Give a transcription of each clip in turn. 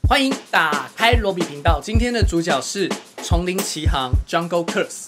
欢迎打开罗比频道，今天的主角是《丛林奇航》Jungle Cruise。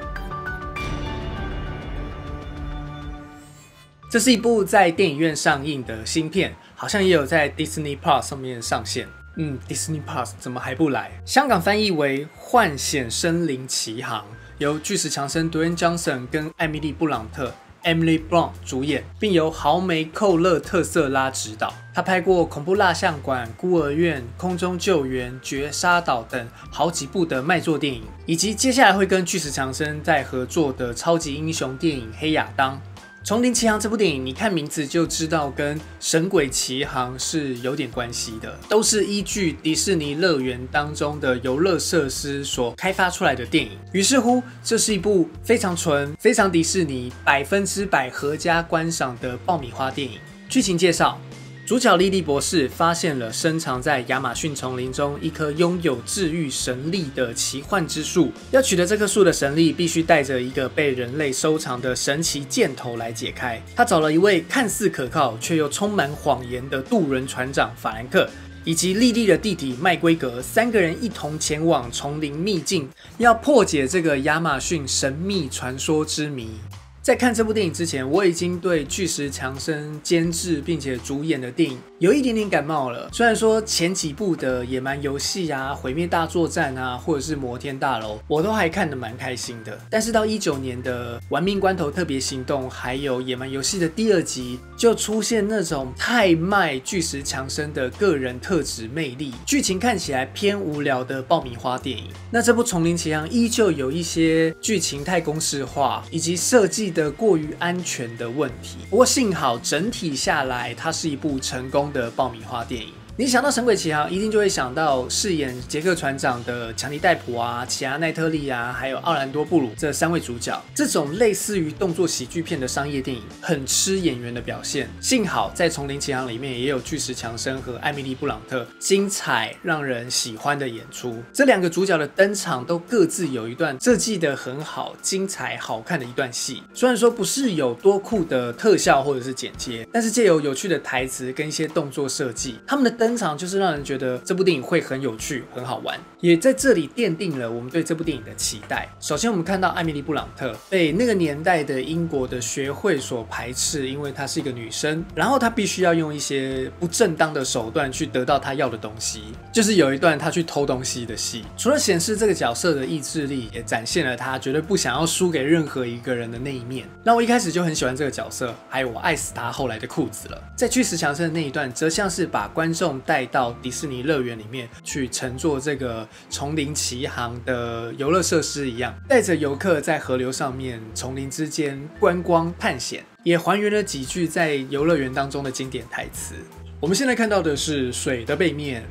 这是一部在电影院上映的新片，好像也有在 Disney Plus 上面上线。Disney Plus 怎么还不来？香港翻译为《幻险森林奇航》，由巨石强森、Dwayne Johnson 跟艾米丽·布朗特 （Emily Blunt） 主演，并由豪梅·寇勒特瑟拉执导。他拍过《恐怖蜡像馆》、《孤儿院》、《空中救援》、《绝杀岛》等好几部的卖座电影，以及接下来会跟巨石强森在合作的超级英雄电影《黑亚当》。《丛林奇航》这部电影，你看名字就知道跟《神鬼奇航》是有点关系的，都是依据迪士尼乐园当中的游乐设施所开发出来的电影。于是乎，这是一部非常纯、非常迪士尼、100%合家观赏的爆米花电影。剧情介绍。主角莉莉博士发现了深藏在亚马逊丛林中一棵拥有治愈神力的奇幻之树。要取得这棵树的神力，必须带着一个被人类收藏的神奇箭头来解开。他找了一位看似可靠却又充满谎言的渡轮船长法兰克，以及莉莉的弟弟麦圭格，三个人一同前往丛林秘境，要破解这个亚马逊神秘传说之谜。在看这部电影之前，我已经对巨石强森监制并且主演的电影有一点点感冒了。虽然说前几部的野蛮游戏啊、毁灭大作战啊，或者是摩天大楼，我都还看得蛮开心的。但是到19年的玩命关头特别行动，还有野蛮游戏的第2集，就出现那种太卖巨石强森的个人特质魅力，剧情看起来偏无聊的爆米花电影。那这部《丛林奇航》依旧有一些剧情太公式化，以及设计的过于安全的问题。不过幸好整体下来，它是一部成功的爆米花电影。你想到《神鬼奇航》，一定就会想到饰演杰克船长的强尼戴普啊、奇亚奈特利啊，还有奥兰多布鲁这3位主角。这种类似于动作喜剧片的商业电影，很吃演员的表现。幸好在《丛林奇航》里面也有巨石强森和艾米丽·布朗特精彩让人喜欢的演出。这2个主角的登场都各自有一段设计得很好、精彩好看的一段戏。虽然说不是有多酷的特效或者是剪接，但是借由有趣的台词跟一些动作设计，他们的登场就是让人觉得这部电影会很有趣、很好玩，也在这里奠定了我们对这部电影的期待。首先，我们看到艾米丽·布朗特被那个年代的英国的学会所排斥，因为她是一个女生，然后她必须要用一些不正当的手段去得到她要的东西，就是有一段她去偷东西的戏。除了显示这个角色的意志力，也展现了她绝对不想要输给任何一个人的那一面。那我一开始就很喜欢这个角色，还有我爱死她后来的裤子了。在巨石强森的那一段，则像是把观众带到迪士尼乐园里面去乘坐这个丛林奇航的游乐设施一样，带着游客在河流上面、丛林之间观光探险，也还原了几句在游乐园当中的经典台词。我们现在看到的是水的背面。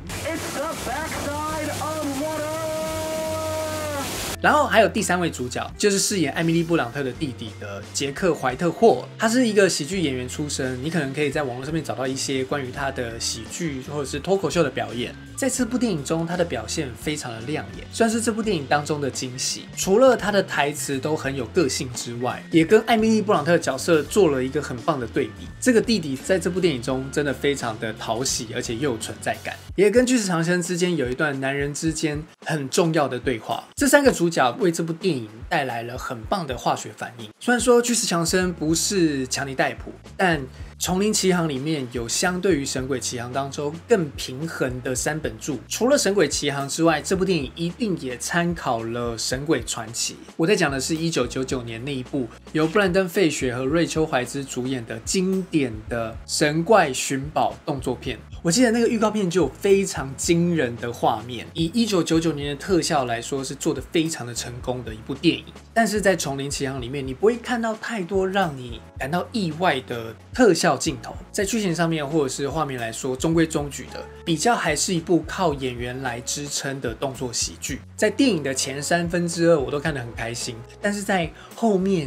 然后还有第3位主角，就是饰演艾米丽·布朗特的弟弟的杰克·怀特霍尔。他是一个喜剧演员出身，你可能可以在网络上面找到一些关于他的喜剧或者是脱口秀的表演。在这部电影中，他的表现非常的亮眼，算是这部电影当中的惊喜。除了他的台词都很有个性之外，也跟艾米丽·布朗特的角色做了一个很棒的对比。这个弟弟在这部电影中真的非常的讨喜，而且又有存在感，也跟巨石强森之间有一段男人之间很重要的对话。这3个主角为这部电影带来了很棒的化学反应。虽然说巨石强森不是强尼戴普，但丛林奇航里面有相对于神鬼奇航当中更平衡的3本柱。除了神鬼奇航之外，这部电影一定也参考了神鬼传奇。我在讲的是1999年那一部由布兰登·费雪和瑞秋·怀兹主演的经典的神怪寻宝动作片。我记得那个预告片就有非常惊人的画面，以1999年的特效来说，是做得非常的成功的一部电影。但是在丛林奇航里面，你不会看到太多让你感到意外的特效镜头，在剧情上面或者是画面来说，中规中矩的，比较还是一部靠演员来支撑的动作喜剧。在电影的前2/3，我都看得很开心，但是在后面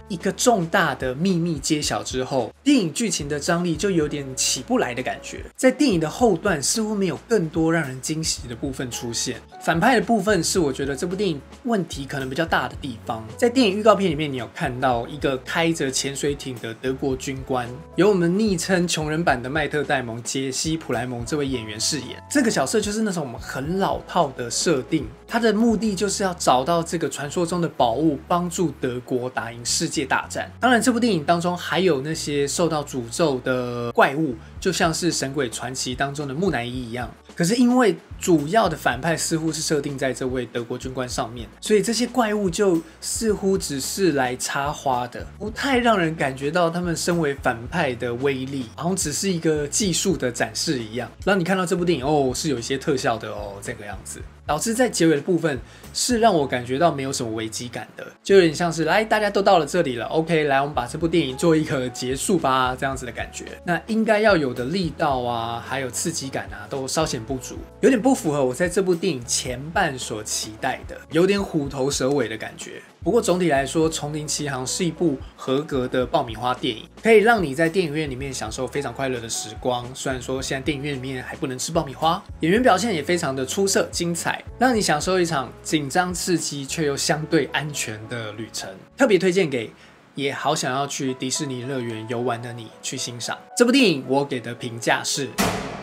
一个重大的秘密揭晓之后，电影剧情的张力就有点起不来的感觉。在电影的后段，似乎没有更多让人惊喜的部分出现。反派的部分是我觉得这部电影问题可能比较大的地方。在电影预告片里面，你有看到一个开着潜水艇的德国军官，由我们昵称穷人版的麦特戴蒙杰西普莱蒙这位演员饰演。这个角色就是那种我们很老套的设定，他的目的就是要找到这个传说中的宝物，帮助德国打赢世界大战。当然，这部电影当中还有那些受到诅咒的怪物，就像是《神鬼传奇》当中的木乃伊一样。可是因为主要的反派似乎是设定在这位德国军官上面，所以这些怪物就似乎只是来插花的，不太让人感觉到他们身为反派的威力，好像只是一个技术的展示一样，让你看到这部电影哦是有一些特效的哦，这个样子。导致在结尾的部分是让我感觉到没有什么危机感的，就有点像是来大家都到了这里了 ，OK， 来我们把这部电影做一个结束吧，这样子的感觉。那应该要有的力道啊，还有刺激感啊，都稍显不足，有点不符合我在这部电影前半所期待的，有点虎头蛇尾的感觉。不过总体来说，《丛林奇航》是一部合格的爆米花电影，可以让你在电影院里面享受非常快乐的时光。虽然说现在电影院里面还不能吃爆米花，演员表现也非常的出色精彩，让你享受一场紧张刺激却又相对安全的旅程。特别推荐给也好想要去迪士尼乐园游玩的你去欣赏。这部电影我给的评价是。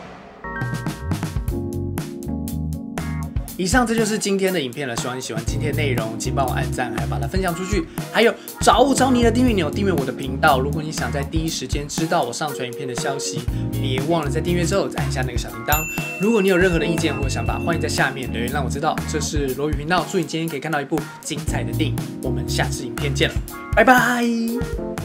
以上这就是今天的影片了，希望你喜欢今天的内容，请帮我按赞，还有把它分享出去。还有找你的订阅钮，订阅我的频道。如果你想在第一时间知道我上传影片的消息，别忘了在订阅之后按下那个小铃铛。如果你有任何的意见或想法，欢迎在下面留言让我知道。这是罗宇频道，祝你今天可以看到一部精彩的电影。我们下次影片见了，拜拜。